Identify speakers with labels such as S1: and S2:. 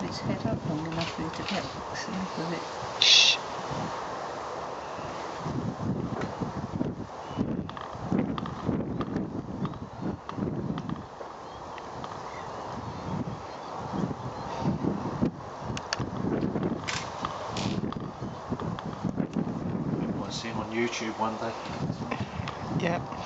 S1: its head up long enough for you to get sleep with it.
S2: Shh.
S3: You might see him on YouTube one day.
S2: Yeah.